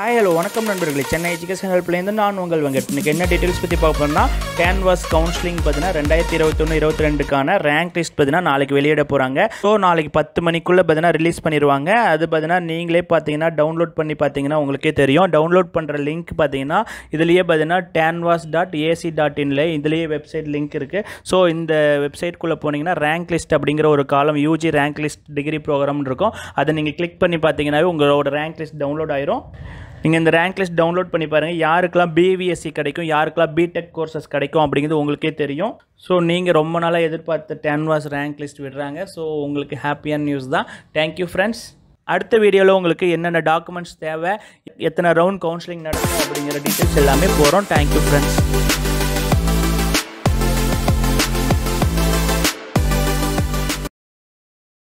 Hi hello வணக்கம் நண்பர்களே, Chennai education ஹெல்ப்லேருந்து நான் உங்கள் வெங்கட். இன்றைக்கி என்ன டீட்டெயில்ஸ் பற்றி பார்ப்போம்னா, கேன்வாஸ் கவுன்சிலிங் பார்த்தீங்கன்னா 2021-22க்கான ரேங்க் லிஸ்ட் பார்த்தீங்கன்னா நாளைக்கு வெளியிட போகிறாங்க. ஸோ நாளைக்கு 10 மணிக்குள்ளே பார்த்தீங்கன்னா ரிலீஸ் பண்ணிடுவாங்க. அது பார்த்தீங்கன்னா நீங்களே பார்த்தீங்கன்னா டவுன்லோட் பண்ணி பார்த்தீங்கன்னா உங்களுக்கே தெரியும். டவுன்லோட் பண்ணுற லிங்க் பார்த்தீங்கன்னா இதுலேயே பார்த்தீங்கன்னா canvas.ac.inல இதுலேயே வெப்சைட் லிங்க் இருக்குது. ஸோ இந்த வெப்சைட்குள்ளே போனீங்கன்னா ரேங்க் லிஸ்ட் அப்படிங்கிற ஒரு காலம் யூஜி ரேங்க் லிஸ்ட் டிகிரி ப்ரோக்ராம்னு இருக்கும். அதை நீங்கள் கிளிக் பண்ணி பார்த்தீங்கன்னாவே உங்களோட ரேங்க் லிஸ்ட் டவுன்லோட் ஆயிரும். நீங்கள் இந்த ரேங்க் லிஸ்ட் டவுன்லோட் பண்ணி பாருங்கள். யாருக்கெல்லாம் பிவிஎஸ்சி கிடைக்கும், யாருக்கெல்லாம் பிடெக் கோர்சஸ் கிடைக்கும் அப்படிங்கிறது உங்களுக்கே தெரியும். ஸோ நீங்கள் ரொம்ப நாளாக எதிர்பார்த்த கேன்வாஸ் ரேங்க் லிஸ்ட் விடுறாங்க. ஸோ உங்களுக்கு ஹாப்பியான நியூஸ் தான். Thank you friends. அடுத்த வீடியோவில் உங்களுக்கு என்னென்ன டாக்குமெண்ட்ஸ் தேவை, எத்தனை ரவுண்ட் கவுன்சிலிங் நடக்கும் அப்படிங்கிற டீட்டெயில்ஸ் எல்லாமே போகிறோம். Thank you friends.